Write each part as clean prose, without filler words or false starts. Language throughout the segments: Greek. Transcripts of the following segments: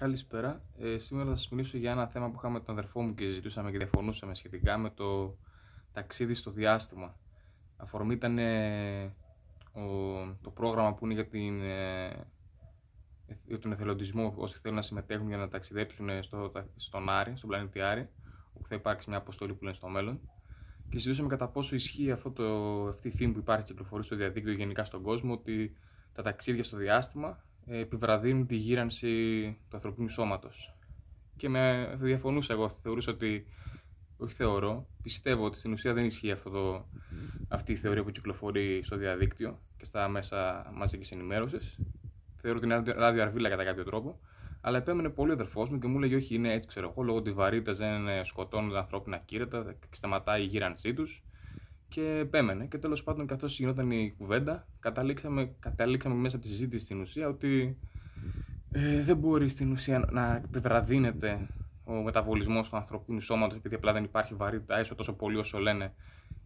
Καλησπέρα. Σήμερα θα σας μιλήσω για ένα θέμα που είχαμε με τον αδερφό μου και συζητούσαμε και διαφωνούσαμε σχετικά με το ταξίδι στο διάστημα. Αφορμή ήταν το πρόγραμμα που είναι για τον εθελοντισμό, όσοι θέλουν να συμμετέχουν για να ταξιδέψουν στον Άρη, στον πλανήτη Άρη, όπου θα υπάρξει μια αποστολή που λένε στο μέλλον. Και συζητούσαμε κατά πόσο ισχύει αυτή η φήμη που υπάρχει και κυκλοφορεί στο διαδίκτυο γενικά στον κόσμο, ότι τα ταξίδια στο διάστημα επιβραδύνουν τη γύρανση του ανθρωπίνου σώματος. Και με διαφωνούσα εγώ, θεωρούσα ότι, όχι θεωρώ, πιστεύω ότι στην ουσία δεν ισχύει αυτή η θεωρία που κυκλοφορεί στο διαδίκτυο και στα μέσα μαζικής ενημέρωσης. Θεωρώ ότι είναι ραδιοαρβίλα κατά κάποιο τρόπο. Αλλά επέμενε πολύ ο αδερφός μου και μου έλεγε: όχι, είναι έτσι, ξέρω εγώ, λόγω της βαρύτητας δεν σκοτώνουν τα ανθρώπινα κύρατα και σταματάει η γύρανσή τους. Και επέμενε. Και τέλος πάντων, καθώς γινόταν η κουβέντα, καταλήξαμε μέσα από τη συζήτηση στην ουσία ότι δεν μπορεί στην ουσία να επιβραδύνεται ο μεταβολισμός του ανθρωπίνου σώματος, επειδή απλά δεν υπάρχει βαρύτητα, έστω τόσο πολύ όσο λένε,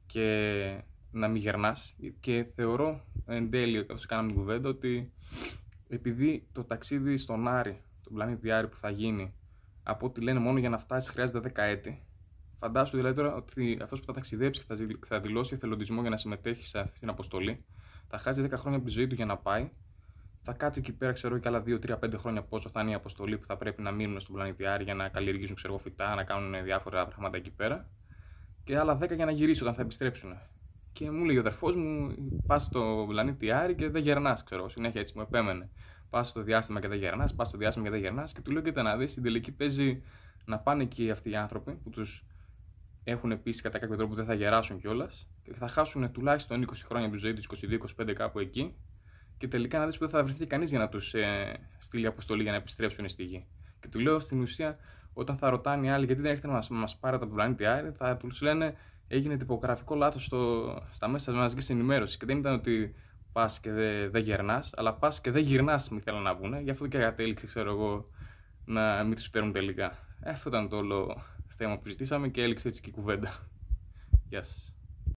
και να μην γερνάς. Και θεωρώ εν τέλει, καθώς κάναμε την κουβέντα, ότι επειδή το ταξίδι στον Άρη, τον πλανήτη Άρη που θα γίνει, από ό,τι λένε μόνο για να φτάσει χρειάζεται 10 έτη. Φαντάσου δηλαδή τώρα ότι αυτός που θα ταξιδέψει και θα δηλώσει εθελοντισμό για να συμμετέχει σε αυτή την αποστολή, θα χάσει 10 χρόνια από τη ζωή του για να πάει. Θα κάτσει εκεί πέρα, ξέρω και άλλα 2, 3, 5 χρόνια πόσο θα είναι η αποστολή που θα πρέπει να μείνουν στον πλανήτη Άρη για να καλλιεργήσουν φυτά, να κάνουν διάφορα πράγματα εκεί πέρα. Και άλλα 10 για να γυρίσουν όταν θα επιστρέψουν. Και μου λέει ο αδερφός μου: πας στο πλανήτη Άρη και δεν γερνάς, ξέρω. Συνέχεια έτσι μου επέμενε. Πας στο διάστημα και δεν γερνάς, πας στο διάστημα και δεν γερνάς. Και του λέω: κοίτα να δεις, στην τελική παίζει να πάνε εκεί αυτοί οι άνθρωποι που τους έχουν πείσει κατά κάποιο τρόπο ότι δεν θα γεράσουν κιόλας και θα χάσουν τουλάχιστον 20 χρόνια από τη ζωή τους, 22-25 κάπου εκεί. Και τελικά να δεις που δεν θα βρεθεί κανείς για να τους στείλει αποστολή για να επιστρέψουν στη γη. Και του λέω στην ουσία, όταν θα ρωτάνε οι άλλοι γιατί δεν έρχεται να μας πάρετε από τον πλανήτη Άρη, θα τους λένε: έγινε τυπογραφικό λάθος στα μέσα μαζικής ενημέρωσης. Και δεν ήταν ότι πας και δεν γερνάς, αλλά πας και δεν γυρνάς, μη θέλω να πούνε. Γι' αυτό και κατέληξε, ξέρω εγώ, να μην τους παίρνουν τελικά. Αυτό ήταν το όλο θέμα που ζητήσαμε και έληξε έτσι και η κουβέντα. Γεια σας.